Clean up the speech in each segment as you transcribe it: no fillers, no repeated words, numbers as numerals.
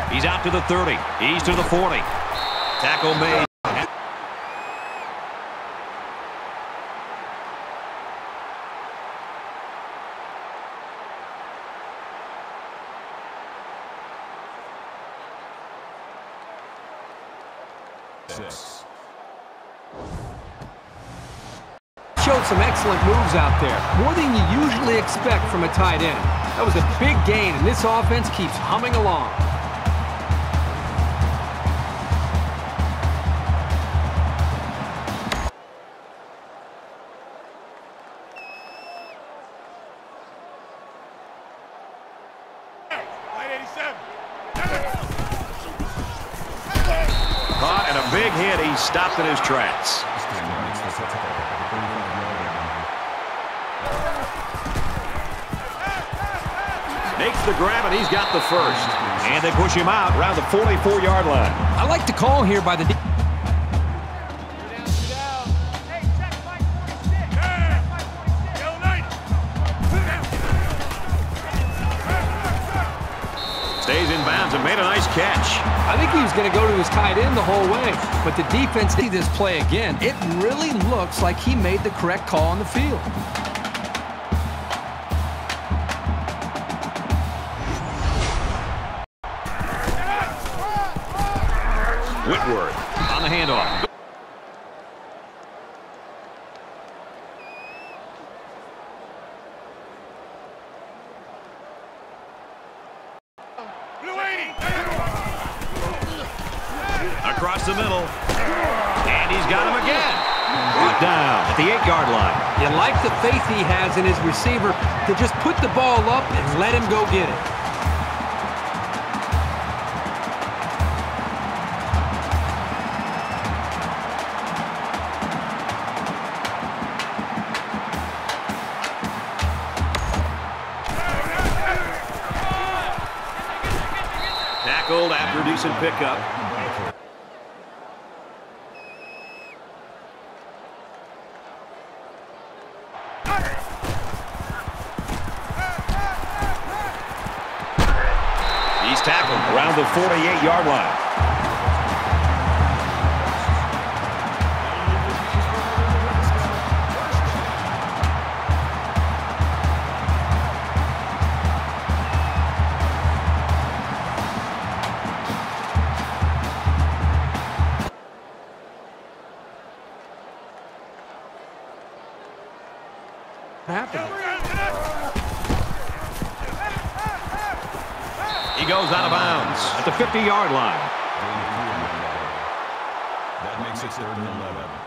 He's out to the 30. He's to the 40. Tackle made. Showed some excellent moves out there. More than you usually expect from a tight end. That was a big gain, and this offense keeps humming along. Caught and a big hit. He stopped in his tracks. Makes the grab, and he's got the first. And they push him out around the 44-yard line. I like the call here by the... Stays in bounds and made a nice catch. I think he was going to go to his tight end the whole way, but the defense did this play again. It really looks like he made the correct call on the field. Whitworth on the handoff. Across the middle. And he's got him again. Brought down at the 8-yard line. You like the faith he has in his receiver to just put the ball up and let him go get it. Tackled after a decent pickup. He's tackled around the 48-yard line. He goes out of bounds at the 50-yard line. That makes it 3rd and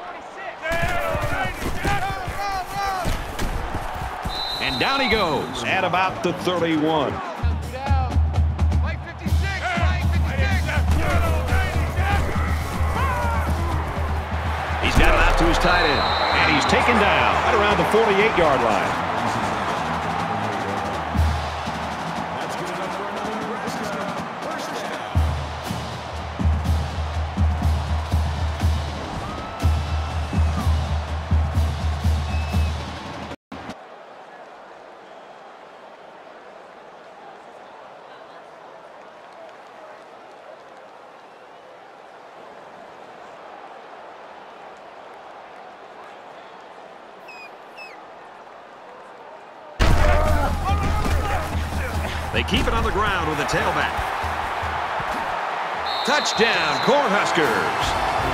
11. And down he goes at about the 31. He's got it out to his tight end. And he's taken down right around the 48-yard line. They keep it on the ground with the tailback. Touchdown, Cornhuskers.